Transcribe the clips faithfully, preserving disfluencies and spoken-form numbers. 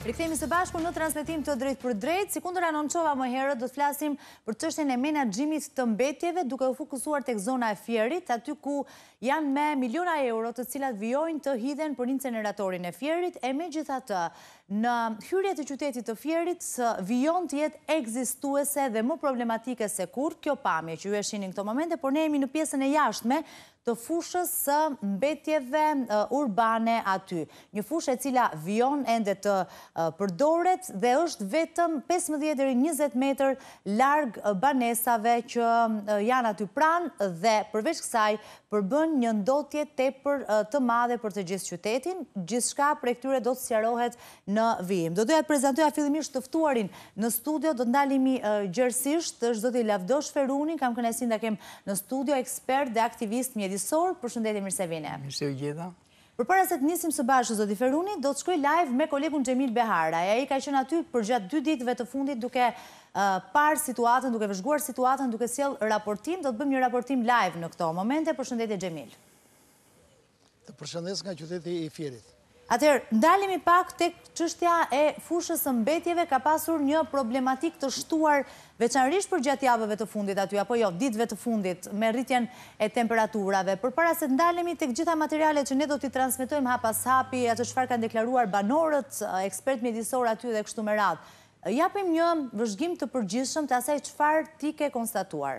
Rikthehemi së bashku në transmetim të drejt për drejt. Si kundër anonçova më herët, do të flasim për çështjen e menaxhimit të mbetjeve, duke u fokusuar tek zona e Fierit, aty ku janë me miliona euro të cilat vijojnë të hidhen për inceneratorin e Fierit, e megjithatë, në hyrje të qytetit të Fierit vijon të jetë ekzistuese dhe më problematike se kur kjo pamje që ju e shihni në këto momente, por ne jemi në pjesën e jashtme të fushës së mbetjeve urbane aty. Një fushë e cila vijon ende të përdoret dhe është vetëm pesëmbëdhjetë deri në njëzet metër larg banesave që janë aty pranë dhe përveç kësaj përbën një ndotje tepër të madhe për të gjithë qytetin. Gjithçka prej këtyre do të sqarohet në vijim. Do doja të prezantoja fillimisht të ftuarin në studio, do të ndalemi gjerësisht, është zoti Lavdosh Feruni, kam kënaqësinë ta kem në studio, ekspert dhe aktivist mjedisor. Përshëndetje, mirë se vini. Mirë se u gjeta. Përpara se të nisim së bashku, zoti Feruni, do të shkoj live me kolegun Xhemil Behara. Ai ka qenë aty për gjatë dy ditëve të fundit duke parë situatën, duke vëzhguar situatën, duke sjell raportim. Do të bëjmë një raportim live në këto momente. Përshëndetje Xhemil. Të përshëndes nga qyteti i Fierit. Atëherë, ndalemi pak tek çështja e fushës së mbetjeve. Ka pasur një problematik të shtuar veçanërisht për gjatë javëve të fundit aty, apo jo, ditëve të fundit, me rritjen e temperaturave. Përpara se të ndalemi tek gjitha materialet që ne do t'i transmetojmë hap pas hapi, atë çfarë kanë deklaruar banorët, ekspert mjedisor aty dhe kështu me radhë, japim një vëzhgim të përgjithshëm të asaj çfarë ti ke konstatuar.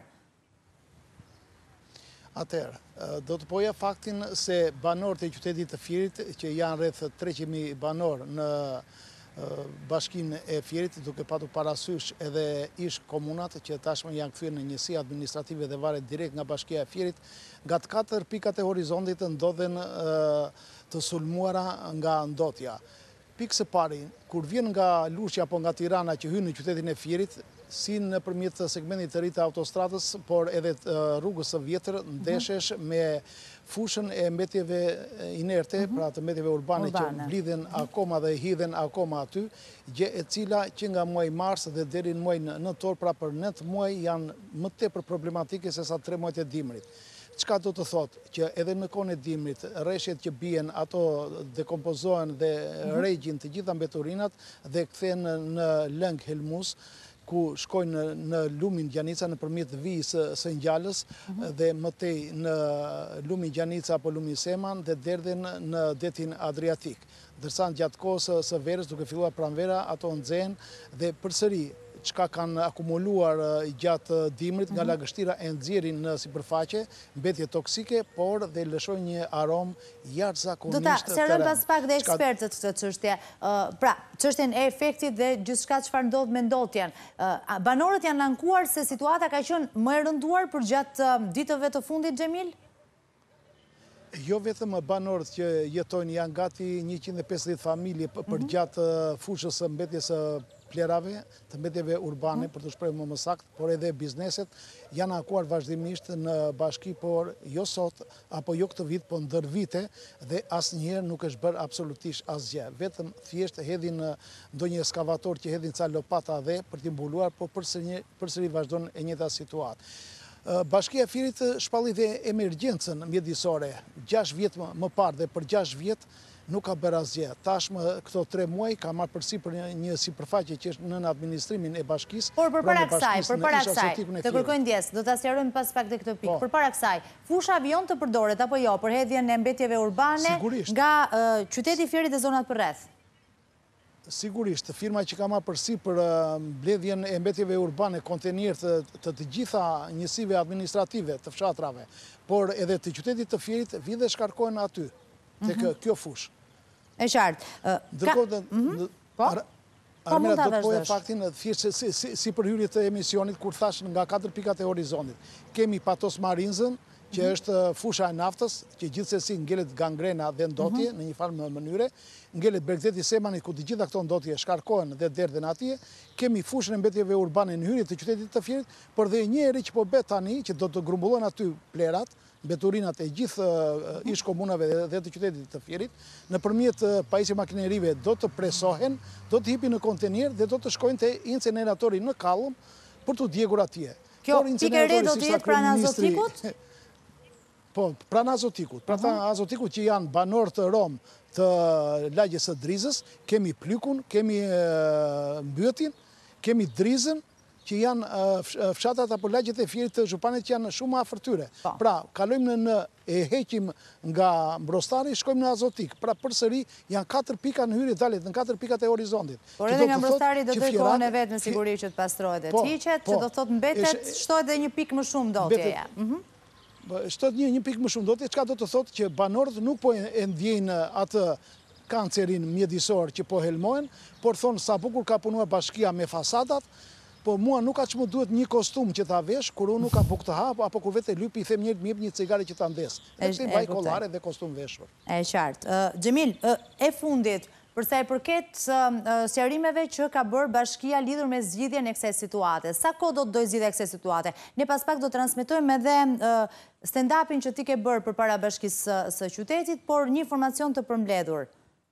Atëherë, do të poja faktin se banorët e qytetit të Fierit, që janë rreth treqind mijë banor në bashkinë e Fierit, duke patur parasysh edhe ish komunat që tashmë janë kthyer në njësi administrative dhe varet direkt nga bashkia e Fierit, nga të katër pikat e horizontit ndodhen të sulmuara nga ndotja. Pikë së pari, kur vjen nga Lushja apo nga Tirana që hyn në qytetin e Fierit, si nëpërmjet segmentit të ri të autostradës, por edhe rrugës së vjetër, ndeshesh me fushën e mbetjeve inerte, pra të mbetjeve urbane që vlidhen akoma dhe hidhen akoma aty, gjë e cila që nga muaj mars dhe deri në muajin nëntor, pra për nëntë muaj janë më tepër problematike se sa tre muajt e dimrit. Çka do të thotë që edhe në kohën e dimrit, rreshjet që bien ato dekompozohen dhe regjin të gjitha mbeturinat dhe kthehen në lëng helmus, ku shkojnë në lumin Gjanica nëpërmjet vijës së Ngjallës dhe mëtej në lumin Gjanica apo lumin Seman dhe derdhen në detin Adriatik. Ndërsa gjatë kohës së verës, duke filluar pranvera, ato nxehen dhe përsëri çka kanë akumuluar gjatë dimrit nga lagështira e nxjerrin në sipërfaqe, mbetje toksike, por dhe lëshojnë një aromë jashtëzakonisht të rëndë. Do ta sqarojmë pas pak dhe ekspertët këtë çështje. Pra, çështjen e efektit dhe gjithçka çfarë ndodh me ndotjen. Banorët janë ankuar se situata ka qenë më e rënduar për gjatë ditëve të fundit, Xhemil? Jo vetëm banorët që jetojnë, janë gati njëqind e pesëdhjetë familje për gjatë fushës së mbetjes së plerave, të mbetjeve urbane, për të shprehur më saktë, por edhe bizneset janë ankuar vazhdimisht në bashki, por jo sot, apo jo këtë vit, po ndër vite, dhe asnjëherë nuk është bërë absolutisht asgjë. Vetëm thjesht hedhin ndonjë ekskavator që hedhin ca lopata dhe për t'i mbuluar, por përsëri përsëri vazhdon e njëjta situatë. Bashkia e Fierit shpalli dhe emergjencën mjedisore gjashtë vjet më parë dhe për gjashtë vjet nuk ka bërë asgjë. Tashmë këto tre muaj ka marrë përsipër një sipërfaqe që është nën administrimin e bashkisë. Por përpara kësaj, përpara kësaj, të kërkoj ndjes, do ta sqarojmë pas pak te këtë pikë. Përpara kësaj, fusha vijon të përdoret apo jo për hedhjen e mbetjeve urbane nga qyteti i Fierit dhe zonat përreth? Sigurisht, firma që ka marrë përsipër mbledhjen e mbetjeve urbane, kontenierë të të gjitha njësive administrative të fshatrave, por edhe të qytetit të Fierit, vijnë dhe shkarkohen aty, tek kjo fushë. E qartë. Ndërkohë, Armena do të poja faktin thjesht si përhyrje të emisionit, kur thash nga katër pikat e horizontit. Kemi Patos Marinzën, që është fusha e naftës, që gjithsesi ngelet gangrena dhe ndotje në një farë mënyre, ngelet Bregdeti Semanit, ku të gjitha këto ndotje shkarkohen dhe derdhen atje, kemi fushën e mbetjeve urbane në hyrje të qytetit të Fierit, por dhe njëri që po bet tani, që do të grumbullohen aty plerat, mbeturinat e gjithë ish komunave dhe të qytetit të Fierit, nëpërmjet pajisje makinerive do të presohen, do të hipin në kontenier dhe do të shkojnë te inceneratori në Kallëm për të djegur atje. Kjo pikë e re do të jetë pranë azotikut? Po, pranë azotikut. Pranë azotikut që janë banor të Rom të lagjes së Drizës, kemi Plykun, kemi Mbytin, kemi Drizën, që janë fshatat apo lagjet e Fierit të Zhupanit që janë shumë afër tyre. Pra, kalojmë në e heqim nga Mbrostari, shkojmë në Azotik. Pra, përsëri janë katër pika në hyrje dalet, në katër pikat e horizontit. Por edhe nga Mbrostari do të kohën e vetë në siguri që të pastrohet e të hiqet, që do të thotë mbetet, shtohet dhe një pikë më shumë dotjeja. Shtohet një, një pikë më shumë dotje, çka do të thotë që banorët nuk po e ndjejnë atë kancerin mjedisor që po helmohen, por thonë sa bukur ka punuar bashkia me fasadat, po mua nuk ka që më duhet një kostum që ta vesh, kur unë nuk ka buk të hap, apo kur vete lypi i them njërë më jep një cigare që ta ndes. Dhe të mbaj kollare dhe kostum veshur. E qartë. Gjemil, e fundit, përsa e përket sqarimeve që ka bërë bashkia lidhur me zgjidhjen e kësaj situate, sa kohë do të dojë zgjidhja e kësaj situate? Ne pas pak do të transmetojmë edhe stand-upin që ti ke bërë përpara bashkisë së qytetit, por një informacion të përmbledhur.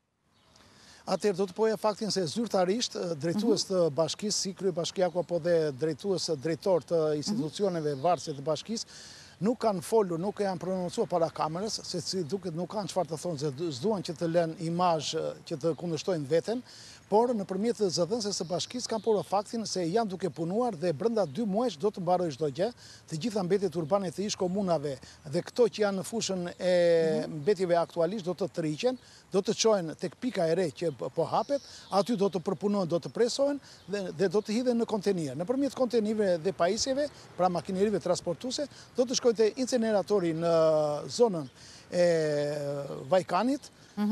Atëherë do të poja faktin se zyrtarisht drejtues të bashkisë, si kryebashkiaku apo dhe drejtues drejtor të institucioneve varëse të bashkisë, nuk kanë folur, nuk e janë prononcuar para kamerës, se si duket nuk kanë çfarë të thonë, se s'duan që të lënë imazh që të kundërshtojnë veten, por nëpërmjet të zëdhënëses së bashkisë kanë porë faktin se janë duke punuar dhe brenda dy muajsh do të mbarojë çdo gjë, të gjitha mbetjet urbane të ish komunave dhe këto që janë në fushën e mbetjeve aktualisht do të tërhiqen, do të çojnë tek pika e re që po hapet, aty do të përpunohen, do të presohen dhe do të hidhen në kontenier. Nëpërmjet kontenierëve dhe pajisjeve, pra makinerive transportuese, do të shkojnë te incineratori në zonën e Vajkanit,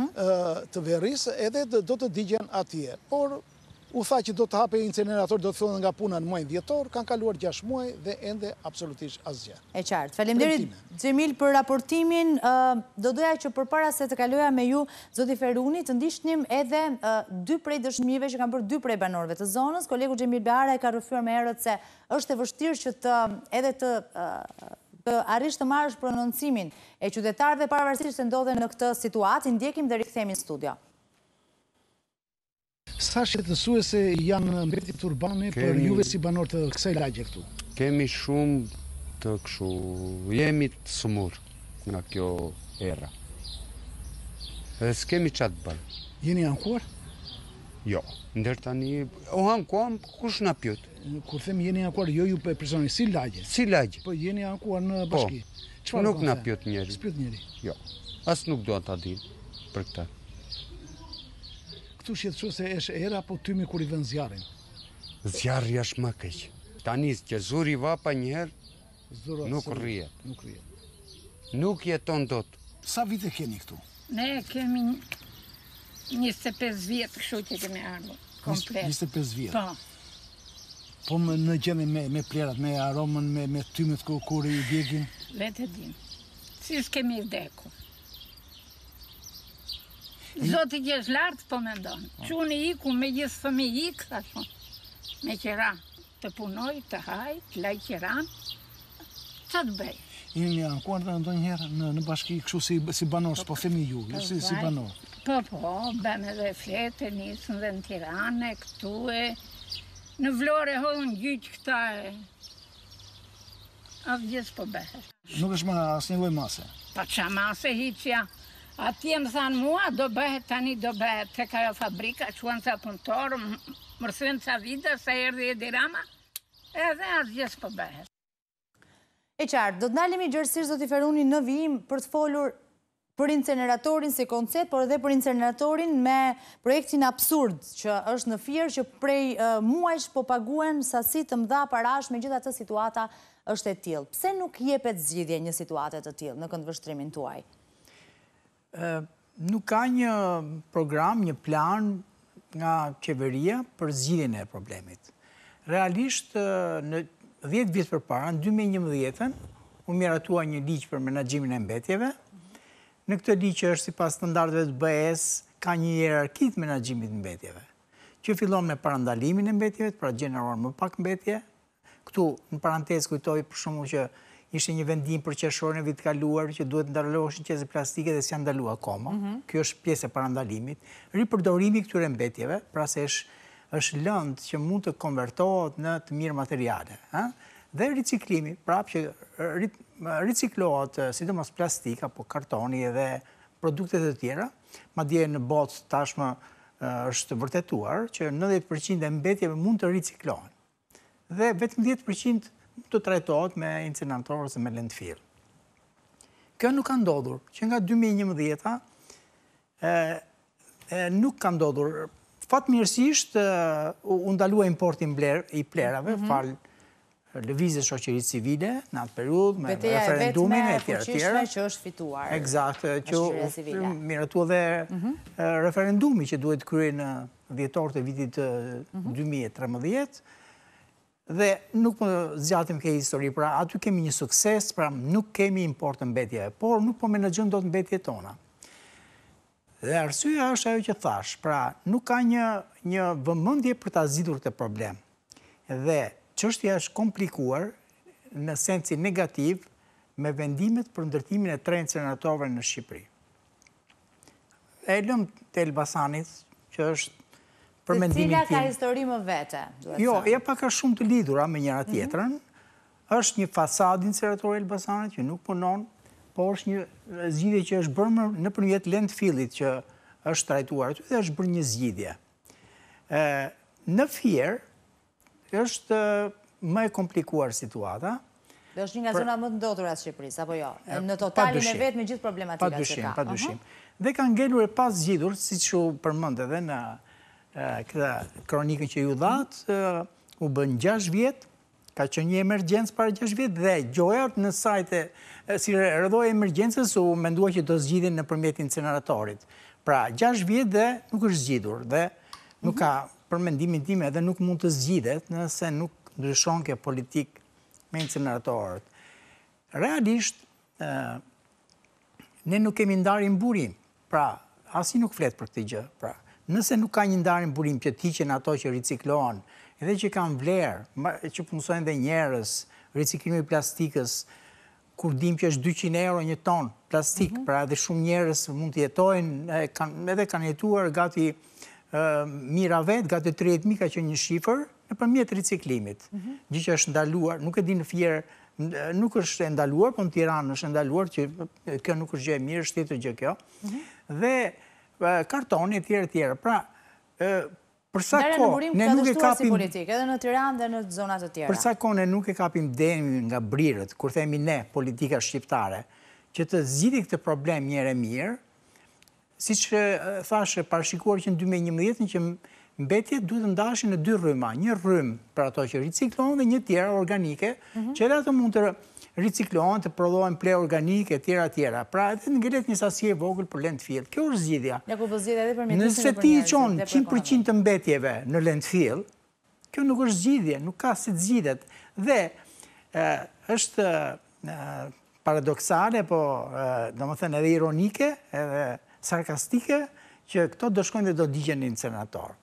të Verris, edhe do të digjen atje. Por u tha që do të hape incinerator, do të fillon nga puna në muajin dhjetor, kanë kaluar gjashtë muaj dhe ende absolutisht asgjë. E qartë. Faleminderit Xhemil për raportimin. Do doja që përpara se të kaloja me ju, zoti Feruni, të ndiqnim edhe dy prej dëshmive që kanë bërë dy prej banorëve të zonës. Kolegu Xhemil Beara e ka rrëfyer me herët se është e vështirë që të edhe të të arrish të marrësh prononcimin e qytetarëve pavarësisht se ndodhen në këtë situatë. Ndjekim dhe rikthehemi në studio. Sa shqetësuese janë mbetjet urbane për juve si banor të kësaj lagje këtu? Kemi shumë të kështu, jemi të sëmur nga kjo era. Edhe s'kemi qatë të bëjmë. Jeni ankuar? Jo, ndër tani, o ankuam, kush na pyet? Kur them jeni ankuar, jo ju personi, si lagje? Si lagje. Po jeni ankuar në bashki? Po, nuk na pyet njeri. S'pyet njeri? Jo, as nuk do ta di për këtë. Këtu shqetësoj se është era apo tymi kur i vën zjarrin? Zjarri është më keq. Tani që zuri vapa njëherë, nuk rrihet. Nuk rrihet. Nuk jeton dot. Sa vite keni këtu? Ne kemi njëzet e pesë vjet kështu që kemi ardhur. Komplet. njëzet e pesë vjet. Po. Po më në gjendje me, me plerat, me aromën, me, me tymet kur, kur i djegin? Letë dim. Si s'kemi vdeku. Zoti që është lartë po me ndonë. Quni iku me gjithë fëmi ikë, ka thonë. Me qera. Të punoj, të haj, të laj qeran. Qa të bëj? Jeni ankuar dhe ndonjëherë në, në bashki kështu si, si banor, po themi ju, ju si, si banor. Po, po, bëm edhe flete, nisën dhe në Tirane, këtu e... Në Vlore hodhën gjyq këta e... Asë gjithë po behet. Nuk është ma asë një loj mase? Pa qa mase hiqja. Atje më thanë mua, do bëhet tani, do bëhet të ka jo fabrika, quen ca punëtorë, më rëthën ca vida, sa erdi e dirama, edhe asë gjithë po behet. E qartë, do të ndalemi gjërësisht, zoti Feruni, në vijim për të folur për inceneratorin si koncept, por edhe për inceneratorin me projektin absurd që është në Fier, që prej muajsh po paguen sasi të mëdha parash, me gjitha të situata është e tillë. Pse nuk jepet zgjidhje një situate të tillë në këndvështrimin tuaj? Nuk ka një program, një plan nga qeveria për zgjidhjen e problemit. Realisht, në dhjetë vjet përpara, në dy mijë e njëmbëdhjetë, u miratua një ligj për menaxhimin e mbetjeve. Në këtë ligj që është sipas standardeve të B E-s, ka një hierarki të menaxhimit të mbetjeve, që fillon me parandalimin e mbetjeve, pra gjeneruar më pak mbetje. Këtu, në parantezë, kujtoj për shkakun që ishte një vendim për qershorin e vitit kaluar që duhet ndaloheshin qese plastike dhe s'janë ndaluar akoma. Kjo është pjesë e parandalimit. Ripërdorimi këtyre mbetjeve, pra se është është lëndë që mund të konvertohet në të mirë materiale. Dhe riciklimi, prapë që riciklohet sidomos plastik apo kartoni edhe produktet e tjera, madje në botë tashmë është vërtetuar që nëntëdhjetë përqind e mbetjeve mund të riciklohen. Dhe vetëm dhjetë përqind të trajtohet me incinerator ose me landfill. Kjo nuk ka ndodhur, që nga dy mijë e njëmbëdhjetë nuk ka ndodhur. Fatmirësisht u ndalua importi i plerave, falë lëvizjes shoqërisë civile në atë periudhë, me referendumin e tjera tjera. Që është fituar. Eksakt, që miratua dhe referendumi që duhet kryer në dhjetor të vitit dy mijë e trembëdhjetë. Dhe nuk më zgjatim ke histori, pra aty kemi një sukses, pra nuk kemi import të mbetjeve, por nuk po menaxhojmë dot mbetjet tona. Dhe arsyeja është ajo që thash, pra nuk ka një një vëmendje për ta zgjidhur këtë problem. Dhe çështja është komplikuar në sensin negativ me vendimet për ndërtimin e tre incineratorëve në Shqipëri. E lëm të Elbasanit, që është për mendimin tim. Cila ka histori më vete? Jo, e pak ka shumë të lidhura me njëra tjetrën. Është një fasadë incineratori Elbasanit që nuk punon, por është një zgjidhje që është bërë nëpërmjet landfillit që është trajtuar aty dhe është bërë një zgjidhje. Në Fier është më e komplikuar situata. Dhe është një nga zona më të ndodhura të Shqipërisë, apo jo? Në totalin e vetë me gjithë problematikat që ka. Pa dyshim. Dhe kanë ngelur e pas zgjidhur, siç u përmend edhe në këtë kronikën që ju dhatë, u bën gjashtë vjet, ka qenë një emergjencë para gjashtë vjet dhe gjoja në sajte si rrëdhoi emergjencës u mendua që do zgjidhen nëpërmjet inceneratorit. Pra, gjashtë vjet dhe nuk është zgjidhur dhe nuk ka, për mendimin tim, edhe nuk mund të zgjidhet nëse nuk ndryshon kjo politik me inceneratorët. Realisht, ne nuk kemi ndarje burim. Pra, asi nuk flet për këtë gjë. Pra, nëse nuk ka një ndarje burim që t'iqen ato që riciklohen, edhe që kanë vlerë, që punësojnë dhe njerëz, riciklimi i plastikës, kur dim që është dyqind euro një ton plastik, pra edhe shumë njerëz mund të jetojnë, edhe kanë jetuar gati mira vetë, gati tridhjetë mijë ka qenë një shifër, nëpërmjet riciklimit. Gjë që është ndaluar, nuk e di në Fier, nuk është ndaluar, por në Tiranë është ndaluar, që kjo nuk është gjë e mirë, është tjetër gjë kjo. Dhe kartoni e tjera tjera. Pra, për sa kohë ne nuk e kapim politikë, edhe në Tiranë dhe në zona të tjera. Për sa kohë ne nuk e kapim demin nga brirët, kur themi ne, politika shqiptare, që të zgjidhë këtë problem një herë mirë, siç thashë parashikuar që në dy mijë e njëmbëdhjetë që mbetjet duhet të ndaheshin në dy rryma, një rrymë për ato që riciklohen dhe një tjera organike, që edhe ato mund të riciklohen, të prodhohen ple organike, tjera tjera. Pra, edhe ngelet një sasi e vogël për landfill. Kjo është zgjidhja. Nëse ti i çon qind përqind të mbetjeve në landfill, kjo nuk është zgjidhje, nuk ka si të zgjidhet. Dhe është paradoksale, po domethënë edhe ironike, edhe sarkastike, që këto do shkojnë dhe do digjen në incinerator.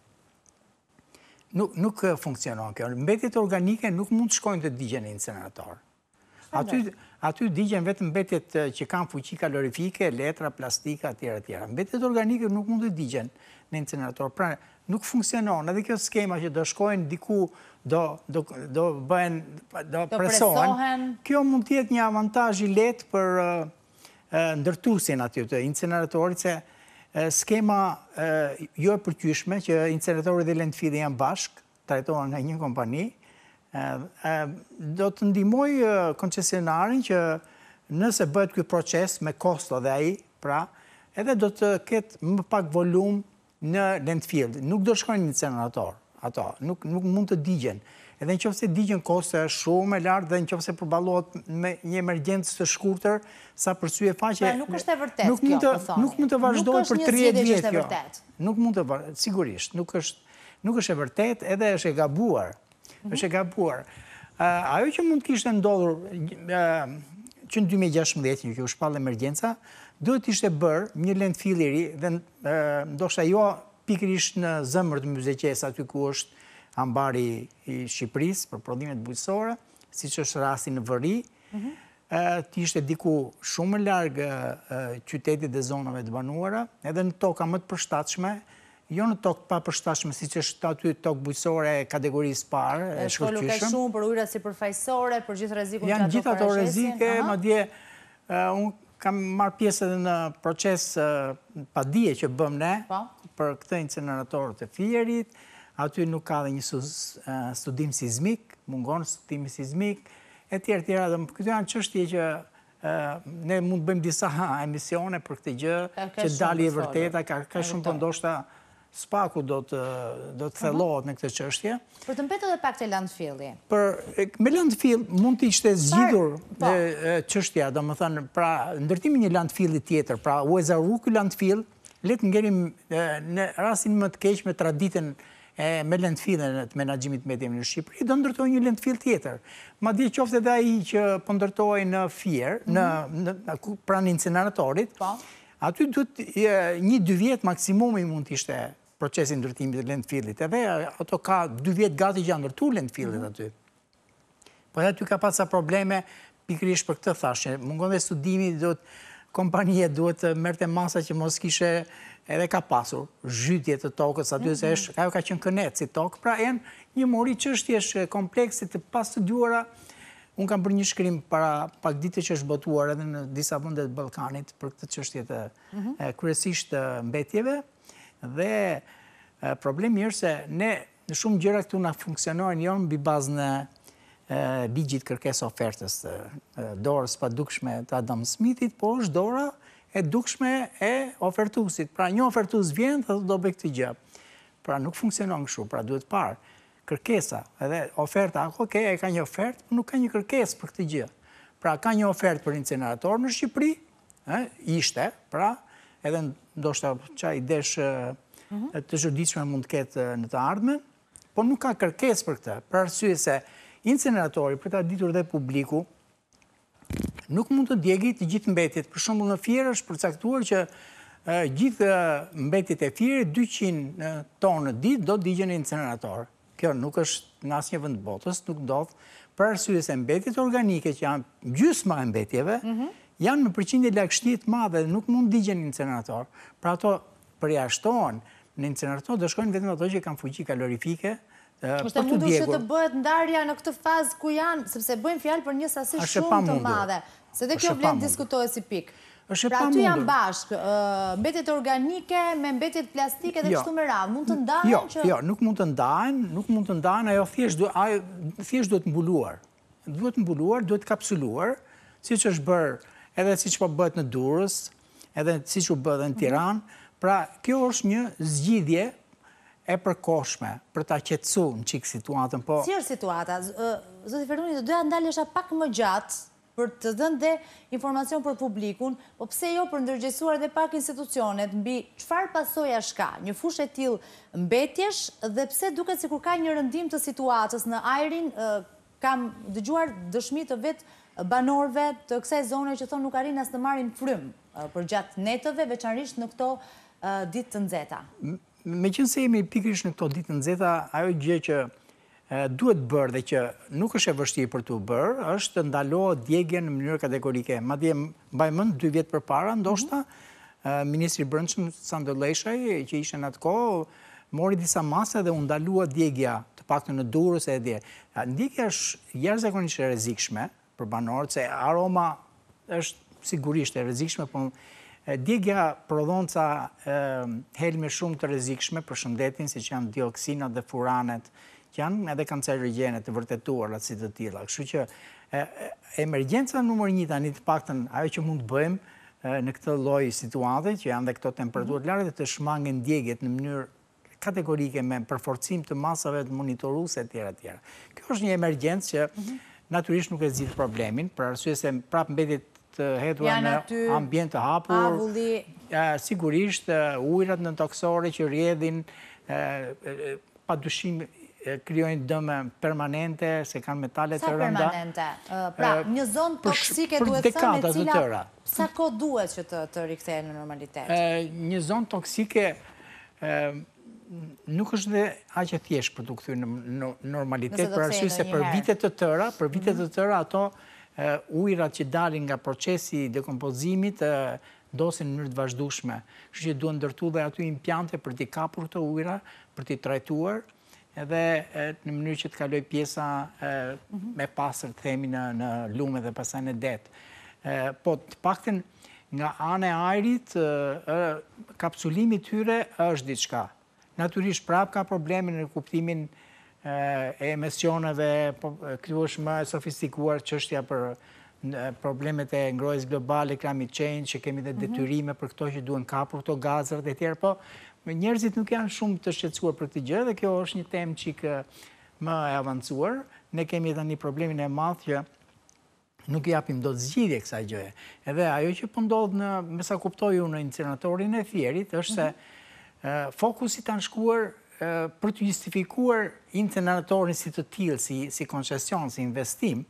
Nuk funksionon kjo. Mbetjet organike nuk mund të shkojnë të digjen në incinerator. Aty digjen vetëm mbetjet që kanë fuqi kalorifike, letra, plastika, tjera tjera. Mbetjet organike nuk mund të digjen në incinerator. Pra, nuk funksionon. Edhe kjo skema që do shkojnë diku, do bëhen, do presohen. Kjo mund të jetë një avantazh i lehtë për ndërtuesin aty të inceneratorit, se skema jo e përqyeshme që inceneratori dhe landfilli janë bashk, trajtohen nga një kompani, do të ndihmoj koncesionarin që nëse bëhet ky proces me kosto dhe ai, pra, edhe do të ketë më pak volum në landfill. Nuk do shkojnë në incinerator ato, nuk mund të digjen. Edhe në qoftë se digjen kosto është shumë e lartë dhe në qoftë se përballohet me një emergjencë të shkurtër, sa për sy e faqe... Pra nuk është e vërtet kjo, po thoni. Nuk mund të vazhdojë për tridhjetë vjet kjo. Nuk mund të vazhdojë, sigurisht, nuk është e vërtet, edhe është e gabuar. është e gabuar. Ajo që mund të kishte ndodhur që në dy mijë e gjashtëmbëdhjetë që u shpall emergjenca, duhet ishte bërë një landfill i ri dhe ndoshta jo pikërisht në zemër të mbetjevës aty ku është ambari i Shqipërisë për prodhimet bujqësore, siç është rasti në Vëri, të ishte diku shumë larg qytetit dhe zonave të banuara, edhe në toka më të përshtatshme, jo në tokë pa përshtatshme, si që është aty tokë bujqësore kategorisë parë, e shkëlqyshëm. Shkollu ka shumë për ujrat si përfaqësore, për gjithë rrezikun që ato janë gjithë ato rrezike, madje unë kam marrë pjesë edhe në proces padije që bëm ne për këtë incinerator të Fierit. Aty nuk ka dhe një studim sismik, mungon studimi sismik, e tjerë tjera, dhe këto janë çështje që ne mund bëjmë disa emisione për këtë gjë, që dali e vërteta, ka shumë për ndoshta spaku do të thellohet në këtë çështje. Për të mbetur edhe pak te landfilli. Me landfill mund të ishte zgjidhur çështja, domethënë, pra ndërtimi një landfilli tjetër, pra u ezaru ky landfill, le të ngerim në rastin më të keq me traditën me landfillin të menaxhimit të mbetjeve në Shqipëri, do ndërtoj një landfill tjetër. Madje qoftë edhe ai që po ndërtohej në Fier, në pranë incineratorit, aty duhet një dy vjet maksimumi mund të ishte procesi ndërtimit të landfillit. Edhe ato ka dy vjet gati që janë ndërtuar landfillit aty. Po edhe aty ka pasur probleme pikërisht për këtë thashë. Mungon dhe studimi, duhet kompania duhet merrte masa që mos kishe edhe ka pasur zhytje të tokës aty, se ajo ka qenë kënet si tokë, pra janë një mori çështjesh komplekse të pastudiuara. Unë kam bërë një shkrim para pak ditë që është botuar edhe në disa vende të Ballkanit për këtë çështje të kryesisht të mbetjeve, dhe problemi është se ne në shumë gjëra këtu na funksionojnë jo mbi bazën e ligjit kërkesë ofertës, dorës pa dukshme të Adam Smithit, po është dora e dukshme e ofertuesit. Pra një ofertues vjen dhe do bëj këtë gjë. Pra nuk funksionon kështu, pra duhet parë kërkesa, edhe oferta, ok, e ka një ofertë, por nuk ka një kërkesë për këtë gjë. Pra ka një ofertë për incinerator në Shqipëri, ishte, pra, edhe ndoshta çaj idesh të çuditshme mund të ketë në të ardhmen, por nuk ka kërkesë për këtë, për arsye se incineratori, për ta ditur dhe publiku, nuk mund të djegë të gjithë mbetjet. Për shembull në Fier është përcaktuar që gjithë mbetjet e Fierit dyqind tonë në ditë do digjen në incinerator. Kjo nuk është në asnjë vend të botës, nuk ndodh, për arsye se mbetjet organike që janë gjysma e mbetjeve, janë me përqindje lagështie të madhe dhe nuk mund digjen në incinerator. Pra ato përjashtohen në incinerator, do shkojnë vetëm ato që kanë fuqi kalorifike. Është mundur që të bëhet ndarja në këtë fazë ku janë, sepse bëjmë fjalë për një sasi shumë të madhe. Se dhe kjo vlen diskutohet si pikë. Pra aty janë bashkë, mbetjet organike me mbetjet plastike dhe kështu me radhë. Mund të ndahen që... Jo, nuk mund të ndahen, nuk mund të ndahen, ajo thjesht duhet mbuluar. Duhet mbuluar, duhet kapsuluar, siç është bërë, edhe siç po bëhet në Durrës, edhe siç u bë edhe në Tiranë. Pra, kjo është një zgjidhje e përkohshme për ta qetësuar në çik situatën, po... Si është situata? Zoti Feruni, do doja ndalesha pak më gjatë për të dhënë dhe informacion për publikun, po pse jo për ndërgjegjësuar edhe pak institucionet mbi çfarë pasojash ka një fushë e tillë mbetjesh, dhe pse duket sikur ka një rëndim të situatës në ajrin. Kam dëgjuar dëshmi të vetë banorëve të kësaj zone që thonë nuk arrin as të marrin frym për gjatë netëve, veçanërisht në këto ditë të nxehta. Meqense jemi pikërisht në këto ditë të nxehta, ajo gjë që duhet bërë dhe që nuk është e vështirë për të bërë, është të ndalohet djegjen në mënyrë kategorike. Madje mbaj mend dy vjet përpara, ndoshta ministri i Brendshëm Sandor Leshaj, që ishte në atë kohë, mori disa masa dhe u ndalua djegja, të paktën në Durrës e dje. Ndjekja është jashtëzakonisht e rrezikshme për banorët, se aroma është sigurisht e rrezikshme, por djegja prodhon ca helme shumë të rrezikshme për shëndetin, siç janë dioksinat dhe furanet, që janë edhe kancerogjene të vërtetuara si të tilla. Kështu që emergjenca numër një tani, të paktën ajo që mund të bëjmë në këtë lloj situate, që janë dhe këto temperaturë të larta, të shmangen djegjet në mënyrë kategorike me përforcim të masave të monitoruese etj etj. Kjo është një emergjencë që natyrisht nuk e zgjidh problemin, për arsye se prapë mbetet të hetura në ambient të hapur, sigurisht ujërat nëntoksore që rrjedhin padyshim krijojnë dëme permanente, se kanë metale të rënda. Sa permanente? Pra, një zonë toksike duhet thënë e cila sa kohë duhet që të rikthehen në normalitet? Një zonë toksike nuk është dhe aq e thjeshtë për të kthyer në normalitet, për arsye se për vite të tëra, për vite të tëra ato ujërat që dalin nga procesi i dekompozimit dosin në mënyrë të vazhdueshme. Kështu që duhen ndërtu dhe aty implante për t'i kapur këto ujëra, për t'i trajtuar, edhe në mënyrë që të kaloj pjesa me pastër të themi në lume dhe pastaj në det. Po të paktën nga ana e ajrit, kapsulimi tyre është diçka. Natyrisht prap ka probleme në kuptimin e emisioneve, këtu është më sofistikuar çështja për problemet e ngrohjes globale, climate change, që kemi dhe detyrime për këto që duhen kapur këto gazet e tjerë, po njerëzit nuk janë shumë të shqetësuar për këtë gjë dhe kjo është një temë çik më e avancuar. Ne kemi tani problemin e madh që nuk i japim dot zgjidhje kësaj gjëje. Edhe ajo që po ndodh në, me sa kuptoj unë, në incineratorin e Fierit është se fokusi kanë shkuar për të justifikuar incineratorin si të tillë, si, si koncesion, si investim,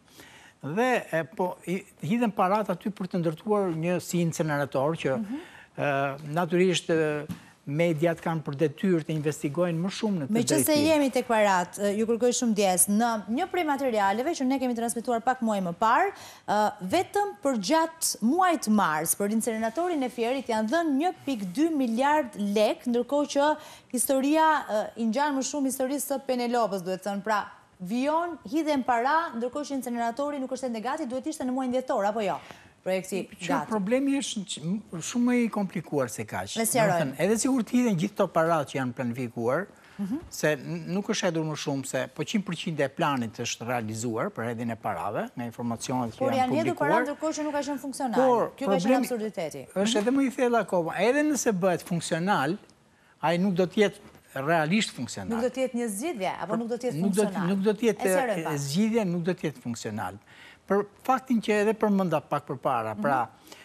dhe po hidhen parat aty për të ndërtuar një si incinerator që natyrisht mediat kanë për detyrë të investigojnë më shumë në këtë drejtim. Meqense jemi tek parat, ju kërkoj shumë ndjes, në një prej materialeve që ne kemi transmetuar pak muaj më parë, vetëm për gjatë muajit mars për incineratorin e Fierit janë dhënë një pikë dy miliard lek, ndërkohë që historia i ngjan më shumë historisë së Penelopës, duhet thënë, pra vijon hidhen para, ndërkohë që incineratori nuk është ende gati, duhet ishte në muajin dhjetor apo jo? Problemi është shumë i komplikuar se kaq. Edhe sikur të hidhen gjithë këto parat që janë planifikuar, se nuk është hedhur më shumë se po qind përqind e planit është realizuar për hedhjen e parave, me informacionet që janë publikuar. Por janë hedhur para ndërkohë që nuk ka qenë funksional. Kjo ka qenë absurditeti. Është edhe më i thellë akoma. Edhe nëse bëhet funksional, ai nuk do të jetë realisht funksional. Nuk do të jetë një zgjidhje apo nuk do të jetë funksional. Nuk do të jetë zgjidhje, nuk do të jetë funksional. Për faktin që edhe përmenda pak për para, pra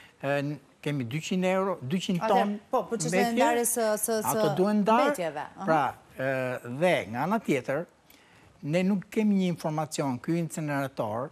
kemi dyqind euro, dyqind ton mbetje, ato duhen ndarë, pra dhe nga ana tjetër, ne nuk kemi një informacion, ky incinerator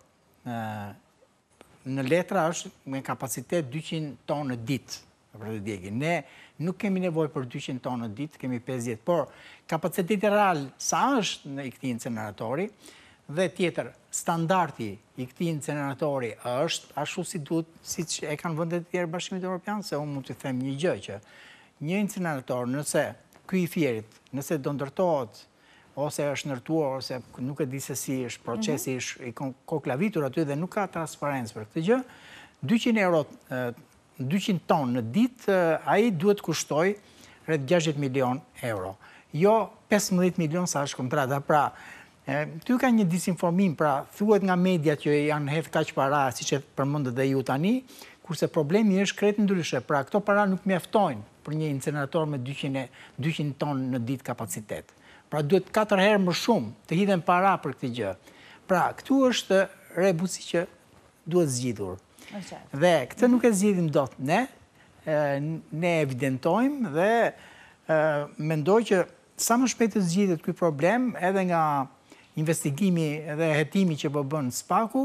në letra është me kapacitet dyqind ton në ditë, për të djegin. Ne nuk kemi nevojë për dyqind ton në ditë, kemi pesëdhjetë, por kapaciteti real sa është në këtij incineratori, dhe tjetër, standardi i këtij incineratori është ashtu si duhet, siç e kanë vendet e tjera Bashkimit Evropian, se unë mund të them një gjë që një incinerator, nëse ky i Fierit, nëse do ndërtohet ose është ndërtuar ose nuk e di se si është procesi i koklavitur aty dhe nuk ka transparencë për këtë gjë, dyqind euro, dyqind ton në ditë, ai duhet kushtoj rreth gjashtëdhjetë milion euro. Jo pesëmbëdhjetë milion sa është kontrata, pra ty ka një disinformim, pra thuhet nga media që janë hedh kaq para, siç e përmendët dhe ju tani, kurse problemi është krejt ndryshe. Pra këto para nuk mjaftojnë për një incinerator me dyqind ton në ditë kapacitet. Pra duhet katër herë më shumë të hidhen para për këtë gjë. Pra këtu është rebusi që duhet zgjidhur. Dhe këtë nuk e zgjidhim dot ne, ne evidentojmë dhe mendoj që sa më shpejt të zgjidhet ky problem, edhe nga investigimi dhe hetimi që po bën Spaku,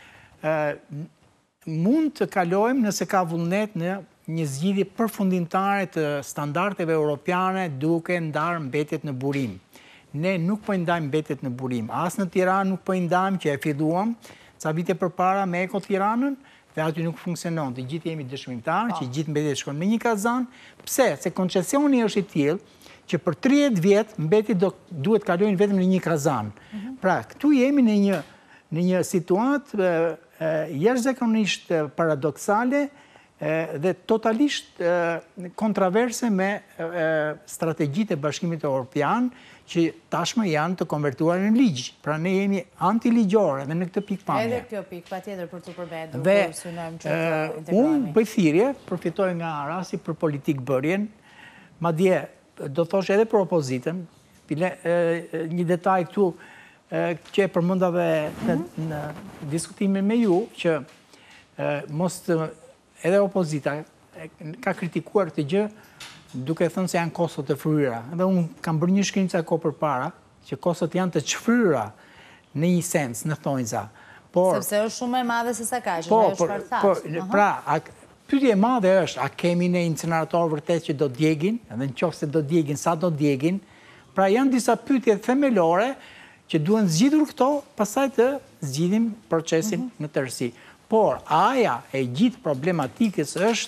mund të kalojmë nëse ka vullnet në një zgjidhje përfundimtare të standardeve europiane duke ndarë mbetjet në burim. Ne nuk po i ndajmë mbetjet në burim. As në Tiranë nuk po i ndajmë, që e filluam ca vite përpara me Eko Tiranën, dhe aty nuk funksionon. Të gjithë jemi dëshmitar që gjithë mbetjet shkon me një kazan. Pse? Se koncesioni është i tillë që për tridhjetë vjet mbeti duhet kalojnë vetëm në një kazan. Pra, këtu jemi në një në një situatë jashtëzakonisht paradoksale dhe totalisht kontraverse me strategjitë e Bashkimit Evropian që tashmë janë të konvertuar në ligj. Pra ne jemi antiligjor edhe në këtë pikë pamje. Edhe kjo pikë patjetër për të përmendur. Dhe unë bëj thirrje, përfitoj nga rasti për politikë bërjen, madje do thosh edhe për opozitën, një detaj këtu që e përmenda dhe në diskutimin me ju, që mos edhe opozita ka kritikuar këtë gjë, duke thënë se janë kostot e fryra. Dhe unë kam bërë një shkrim ca kohë përpara, që kostot janë të çfryra në një sens, në thonjza. Sepse është shumë e madhe se sa kaq, është shpartash. Pra, pyetja e madhe është, a kemi ne incinerator vërtet që do djegin, edhe nëse do djegin, sa do djegin? Pra janë disa pyetje themelore që duhen zgjidhur këto, pastaj të zgjidhim procesin në tërësi. Por aja e gjithë problematikës është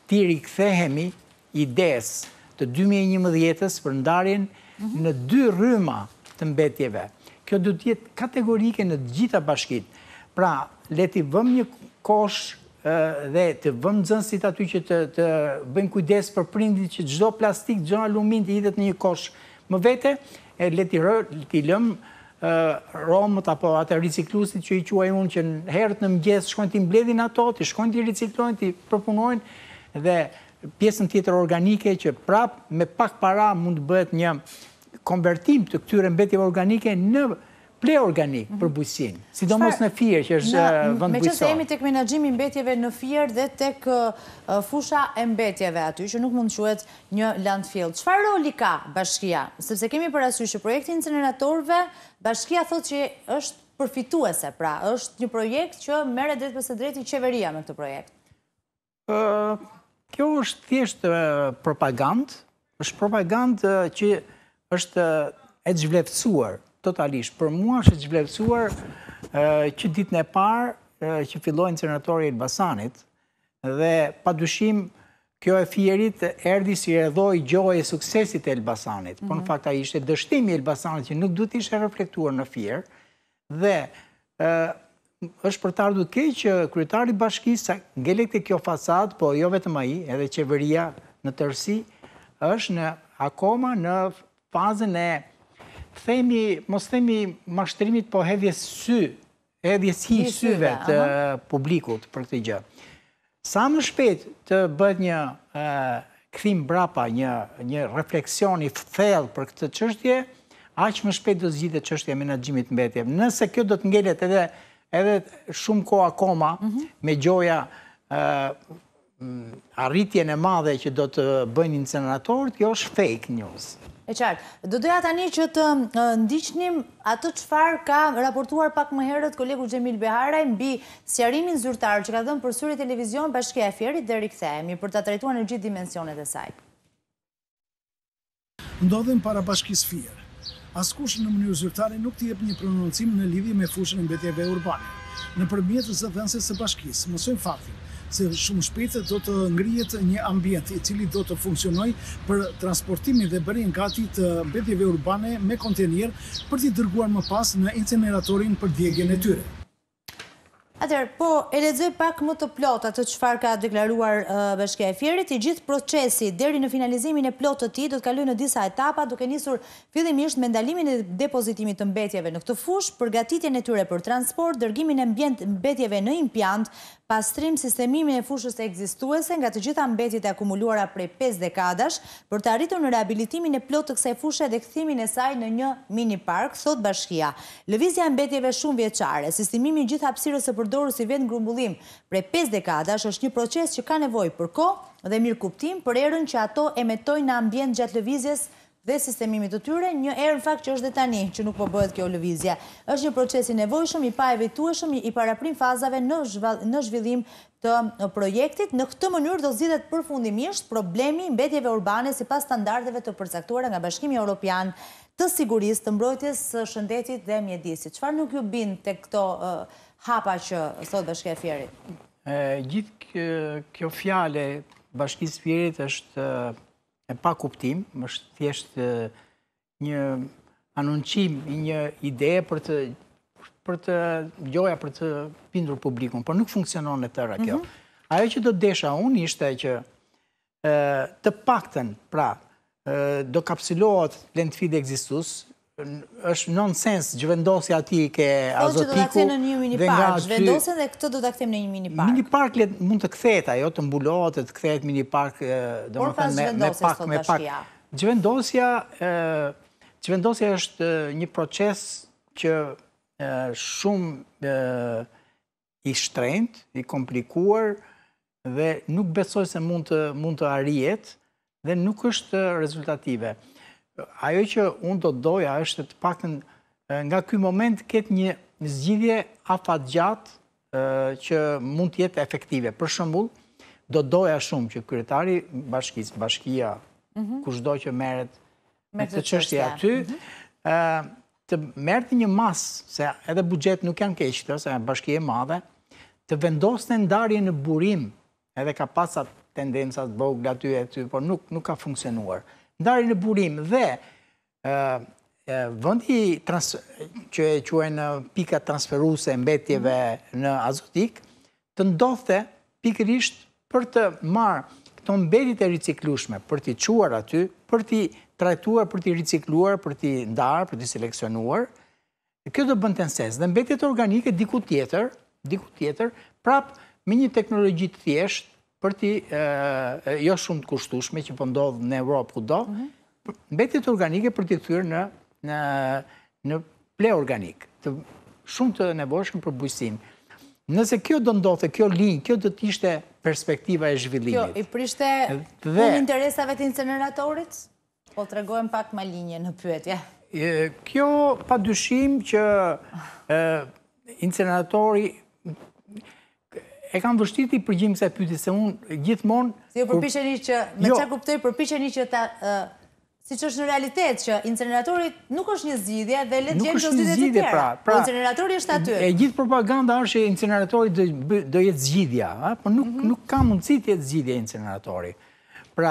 ti rikthehemi ides të dy mijë e njëmbëdhjetës për ndarjen në dy rryma të mbetjeve. Kjo do të jetë kategorike në të gjitha bashkitë. Pra, le t'i vëmë një kosh dhe të vëmë nxënësit aty që të, të bëjnë kujdes për prindit që çdo plastik, çdo alumin të hidhet në një kosh më vete, e le t'i t'i lëmë romët apo atë riciklusit që i quaj unë që në herët në mëngjes shkojnë t'i mbledhin ato, t'i shkojnë t'i riciklojnë, t'i përpunojnë dhe pjesën tjetër organike që prap me pak para mund të bëhet një konvertim të këtyre mbetjeve organike në ple organik për bujqësinë, sidomos në Fier, që është vend bujqësor. Me që se jemi tek menaxhimi mbetjeve në Fier dhe tek fusha e mbetjeve aty, që nuk mund të quhet një landfill. Çfarë roli ka bashkia? Sepse kemi parasysh që projekti i incineratorëve, bashkia thotë që është përfituese, pra është një projekt që merret drejt pas së drejti qeveria me këtë projekt. Kjo është thjesht propagandë, është propagandë që është e zhvlerësuar totalisht. Për mua është e zhvlerësuar që ditën e parë që filloi incineratori i Elbasanit dhe padyshim kjo e Fierit erdhi si rrethoj gjoje e suksesit e Elbasanit. Por në fakt ai ishte dështimi i Elbasanit që nuk duhet të ishte reflektuar në Fier dhe është për të ardhur keq që kryetari i bashkisë ngelet te kjo facadë, po jo vetëm ai, edhe qeveria në tërësi është në akoma në fazën e themi, mos themi mashtrimit, po hedhjes sy, hedhjes hi syve të publikut për këtë gjë. Sa më shpejt të bëhet një kthim brapa, një një refleksion i thellë për këtë çështje, aq më shpejt do zgjidhet çështja e menaxhimit të mbetjeve. Nëse kjo do të ngelet edhe edhe shumë kohë akoma me gjoja arritjen e madhe që do të bëjnë incineratorët, kjo është fake news. E qartë. Do doja tani që të ndiqnim atë çfarë ka raportuar pak më herët kolegu Xhemil Beharaj mbi sqarimin zyrtar që ka dhënë për Syri Televizion Bashkia e Fierit dhe rikthehemi për ta trajtuar në gjithë dimensionet e saj. Ndodhem para bashkisë Fier. Askush në mënyrë zyrtare nuk t'i jep një prononcim në lidhje me fushën e mbetjeve urbane. Nëpërmjet zëdhënëses së bashkisë, mësojmë faktin se shumë shpejt do të ngrihet një ambient i cili do të funksionojë për transportimin dhe bërjen gati të mbetjeve urbane me kontenier për t'i dërguar më pas në incineratorin për djegjen e tyre. Atëherë, po e lexoj pak më të plot atë çfarë ka deklaruar Bashkia e Fierit. I gjithë procesi deri në finalizimin e plotë të tij do të kalojë në disa etapa, duke nisur fillimisht me ndalimin e depozitimit të mbetjeve në këtë fushë, përgatitjen e tyre për transport, dërgimin e mbetjeve në impiant, pastrim sistemimin e fushës ekzistuese nga të gjitha mbetjet e akumuluara prej pesë dekadash për të arritur në rehabilitimin e plotë të kësaj fushe dhe kthimin e saj në një mini park, thot Bashkia. Lëvizja e mbetjeve shumë vjeçare, sistemimi i gjithë hapësirës së përdorur si vend ngrumbullim prej pesë dekadash është një proces që ka nevojë për kohë dhe mirëkuptim për erën që ato emetojnë në ambient gjatë lëvizjes dhe sistemimit të tyre, një erë në fakt që është dhe tani që nuk po bëhet kjo lëvizje. Është një proces i nevojshëm, i paevitueshëm, i paraprim fazave në zhvillim të projektit. Në këtë mënyrë do zgjidhet përfundimisht problemi mbetjeve urbane sipas standardeve të përcaktuara nga Bashkimi Evropian të sigurisë, të mbrojtjes së shëndetit dhe mjedisit. Çfarë nuk ju bin tek këto hapa që thot Bashkia e Fierit? Gjithë kjo fjale Bashkisë Fierit është e pa kuptim, është thjesht një anoncim, një ide për të për të gjoja për të bindur publikun, por nuk funksionon e tëra kjo. Ajo që do të desha unë ishte që të paktën, pra, do kapsulohet landfill ekzistus, është nonsens gjvendosja ati ke azotiku. Po që do të kthejnë në një mini park, gjvendosja dhe këtë do të kthejmë në një mini park. Mini park mund të kthehet, ajo të mbulohet, të kthehet mini park, por pas gjvendosjes, thot Bashkia. Gjvendosja, gjvendosja është një proces që shumë i shtrenjtë, i komplikuar dhe nuk besoj se mund të mund të arrihet dhe nuk është rezultative. Ajo që unë do doja është të paktën nga ky moment ketë një zgjidhje afatgjatë që mund të jetë efektive. Për shembull, do doja shumë që kryetari bashkisë, bashkia, kushdo që merret me këtë çështje aty, të merrte një masë, se edhe buxhet nuk janë keq, se janë bashki e madhe, të vendoste ndarje në burim, edhe ka pas tendencat vogla aty e aty, por nuk, nuk ka funksionuar. Ndarje në burim dhe uh, vëndi trans, që e quajnë pika transferuese mbetjeve në azotik, të ndodhte pikërisht për të marrë këto mbetjet e riciklueshme, për t'i çuar aty, për t'i trajtuar, për t'i ricikluar, për t'i ndarë, për t'i seleksionuar. Kjo do bënte nses. Dhe mbetjet organike diku tjetër, diku tjetër, prap me një teknologji të thjeshtë, për t'i jo shumë të kushtueshme që po ndodh në Europë kudo, mbetjet organike për t'i thyer në në në ple organik, të shumë të nevojshëm për bujqësinë. Nëse kjo do ndodhte, kjo linjë, kjo do të ishte perspektiva e zhvillimit. Kjo i prishte punë interesave të inceneratorit? Po tregojmë pak më linje në pyetje. Kjo pa dyshim që inceneratori e kam vështirë të i përgjim kësaj pyetje, se unë gjithmonë... Si ju përpiqeni që, me qa kuptoj, përpiqeni që ta... Si që është në realitet që inceneratori nuk është një zgjidhje dhe le të gjenë që zgjidhje të tjera. Po inceneratori është aty. E gjithë propaganda është që inceneratori do jetë zgjidhja, po nuk ka mundësi të jetë zgjidhja inceneratori. Pra,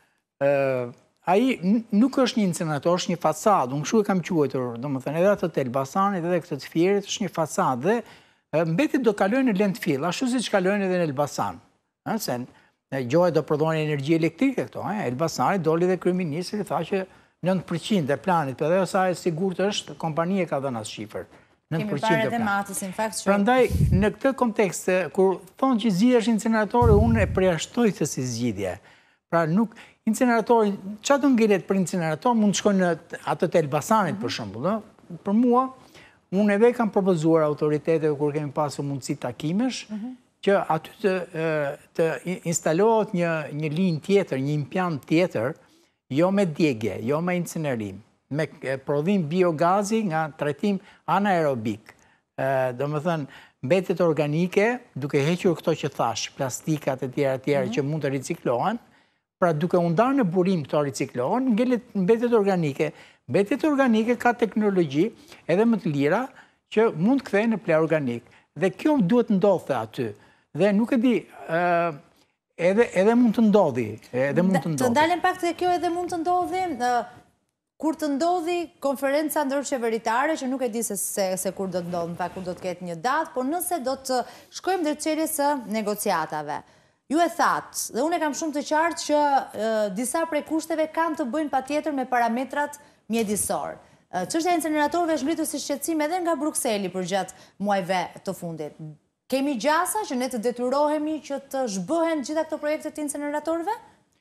ai nuk është një incenerator, është një fasadë, unë kështu e kam quajtur, domethënë edhe atë të Elbasanit edhe këtë të Fierit, është një fasadë dhe mbetjet do kalojnë në landfill, ashtu siç kalojnë edhe në Elbasan. Se Gjohet do prodhoni energji elektrike këto. Elbasani doli dhe kryeministri tha që nëntë përqind e planit, për dhe sa e sigurt është, kompania ka dhënë asë shifër. Kemi pare dhe matës, in fakt. Prandaj, në këtë kontekst, kur thonë që zgjidhja është inceneratori, unë e përjashtoj të si zgjidhje. Pra nuk, inceneratori, që atë ngelet për incenerator, mund të shkojnë në atë të Elbasanit, për shembull. Për mua, unë edhe kam propozuar autoriteteve kur kemi pasur mundësi takimesh, që aty të instalohet një linjë tjetër, një impiant tjetër, jo me djegje, jo me incinerim, me prodhim biogazi nga trajtim anaerobik. Do më thënë, mbetjet organike, duke hequr këto që thash, plastikat e tjera tjera që mund të riciklohen, pra duke undar në burim këto riciklohen, ngelet mbetjet organike. Mbetjet organike ka teknologji edhe më të lira që mund të kthehen në ple organik. Dhe kjo duhet ndodhte aty. Dhe nuk e di, edhe mund të ndodhi. Të ndalem pak të kjo edhe mund të ndodhi, kur të ndodhi konferenca ndërqeveritare, që nuk e di se kur do të ndodhi, pa kur do të ketë një datë, por nëse do të shkojmë drejt çeljes së negociatave. Ju e thatë, dhe unë e kam shumë të qartë që disa prej kushteve kanë të bëjnë patjetër me parametrat mjedisor. Çështja e inceneratorëve është ngritur si shqetësim edhe nga Brukseli për gjatë muajve të fundit. Kemi gjasa që ne të detyrohemi që të zhbëhen gjitha këto projekte të inceneratorëve?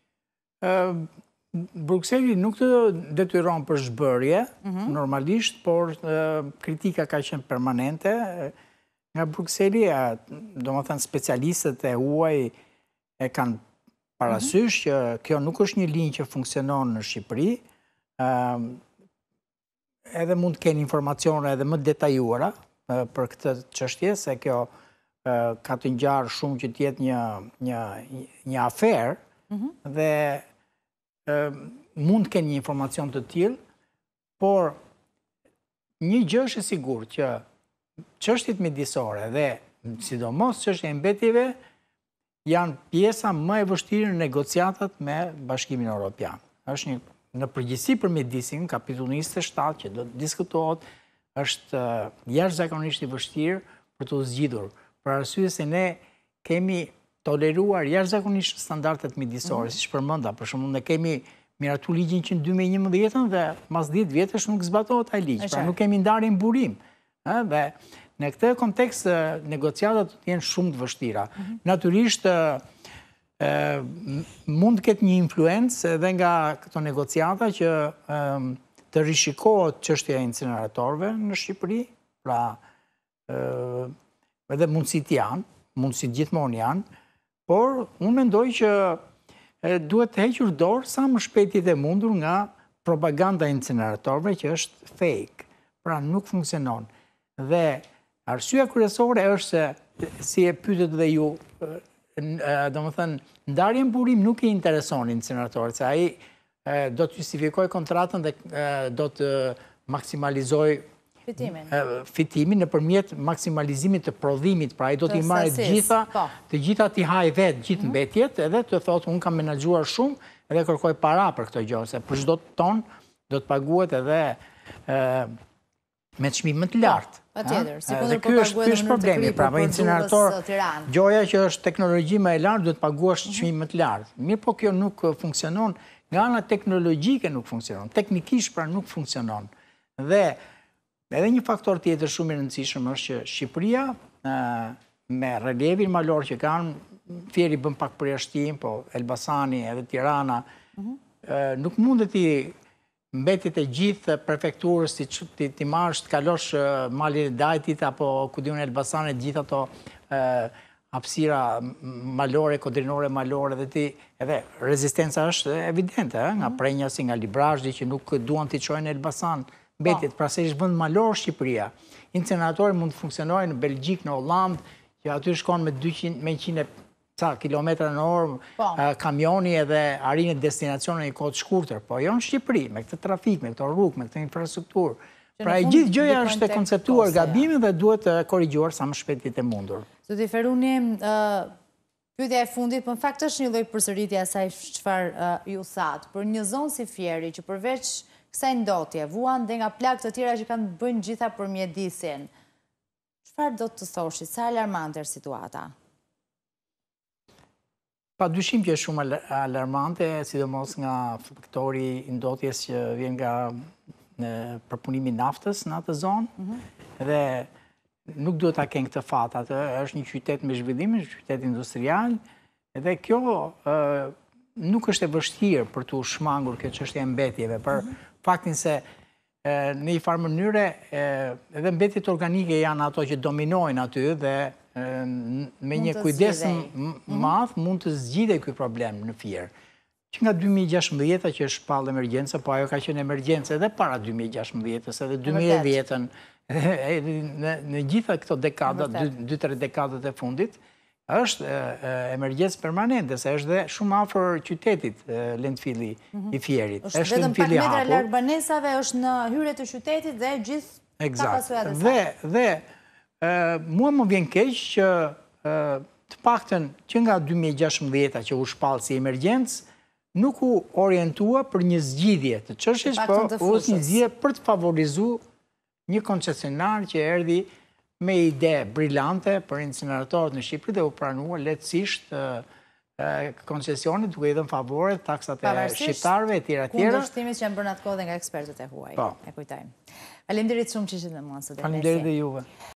Brukseli nuk të detyron për zhbërje, normalisht, por kritika ka qenë permanente. Nga Brukseli, do më thënë specialistët e huaj e kanë parasysh që kjo nuk është një linjë që funksionon në Shqipëri, edhe mund të kenë informacione edhe më detajuara për këtë çështje, se kjo ka të ngjarë shumë që tjetë një afer, dhe mund të kenë një informacion të tillë, por një gjë është e sigurt që çështjet mjedisore dhe sidomos çështja e mbetjeve janë pjesa më e vështirë në negociatat me Bashkimin Evropian. Është një në përgjithësi për mjedisin, kapitulli njëzet e shtatë që do të diskutohet, është jashtëzakonisht i vështirë për të zgjidhur. Për arsye se ne kemi toleruar jashtëzakonisht standardet mjedisore, siç përmenda, për shembull ne kemi miratu ligjin që në dy mijë e njëmbëdhjetë dhe mas dhjetë vjetësh nuk zbatohet ai ligj, pra nuk kemi ndarje në burim. Dhe në këtë kontekst negociatat do të jenë shumë të vështira. Natyrisht mund të ketë një influencë edhe nga këto negociata që të rishikohet çështja e inceneratorëve në Shqipëri, pra edhe mundësit janë, mundësit gjithmonë janë, por unë mendoj që duhet të hequr dorë sa më shpejt e mundur nga propaganda e inceneratorëve që është fake, pra nuk funksionon. Dhe arsyeja kryesore është se, si e pyetet dhe ju, do më thënë, ndarje në burim nuk i intereson inceneratorët, se ai do të justifikoj kontratën dhe do të maksimalizoj Fitimin. Fitimin nëpërmjet maksimalizimit të prodhimit, pra ai do t'i marrë të gjitha, të gjitha t'i haj vetë, gjithë mbetjet, edhe të thotë unë kam menaxhuar shumë, edhe kërkoj para për këtë gjë, se për çdo ton do të paguhet edhe me çmim më të lartë. Patjetër, Dhe ky është ky është problemi, pra për incinerator, gjoja që është teknologji më e lartë do të paguash çmim më të lartë. Mirë, po kjo nuk funksionon, nga ana teknologjike nuk funksionon, teknikisht pra nuk funksionon. Dhe edhe një faktor tjetër shumë i rëndësishëm është që Shqipëria me relievin malor që kanë, Fieri bën pak përjashtim, po Elbasani edhe Tirana, nuk mundet i mbetit e gjithë prefekturës ti marrësh të kalosh malin e Dajtit apo ku diun Elbasanit, gjithë ato hapësira malore, kodrinore malore, dhe ti edhe rezistenca është evidente, nga prenjasi, nga librazhdi që nuk duan t'i çojnë në Elbasan mbetit, pra se është vend malor Shqipëria. Incineratori mund të funksionojë në Belgjik, në Holland, që aty shkon me dyqind me njëqind ca kilometra në orë kamioni edhe arrin në destinacion në një kohë të shkurtër, po jo në Shqipëri, me këtë trafik, me këto rrugë, me këtë infrastrukturë. Pra e gjithë gjëja është e konceptuar gabimi dhe duhet të korrigjuar sa më shpejt e mundur. Zoti Feruni, pyetja e fundit, po në fakt është një lloj përsëritje asaj çfarë ju thatë, për një zonë si Fieri që përveç kësaj ndotje vuan dhe nga plagë të tjera që kanë bëjnë gjitha për mjedisin. Çfarë do të thoshit, sa alarmante është situata? Pa dyshim që është shumë alarmante, sidomos nga faktori i ndotjes që vjen nga përpunimi naftës në atë zonë, dhe nuk duhet ta kenë këtë fat, atë është një qytet me zhvillim, një qytet industrial, dhe kjo nuk është e vështirë për të shmangur kjo çështje e mbetjeve, për faktin se në një farë mënyre edhe mbetjet organike janë ato që dominojnë aty dhe me një kujdes madh mund të zgjidhej ky problem në Fier. Që nga dy mijë e gjashtëmbëdhjetë që është pall emergjencë, po ajo ka qenë emergjencë edhe para dy mijë e gjashtëmbëdhjetës, edhe dy mijë e dhjetën, në gjitha këto dekadat, dy tre dekadat e fundit, është emergjencë permanente, se është dhe shumë afër qytetit lëndfilli i Fierit. Është vetëm pak metra larg banesave, është në hyrje të qytetit dhe gjithë ka pasojat e saj. Dhe mua më vjen keq që të paktën që nga dy mijë e gjashtëmbëdhjeta që u shpall si emergjencë, nuk u orientua për një zgjidhje të çështjes, por u një zgjidhje për të favorizuar një koncesionar që erdhi me ide brillante për incineratorët në Shqipëri dhe u pranua lehtësisht koncesionit duke i dhënë favore taksat e shqiptarëve e tjera tjera. Kundërshtimit që janë bërë atë kohë dhe nga ekspertët e huaj. E kujtojmë. Faleminderit shumë që ishit me mua sot. Faleminderit dhe juve.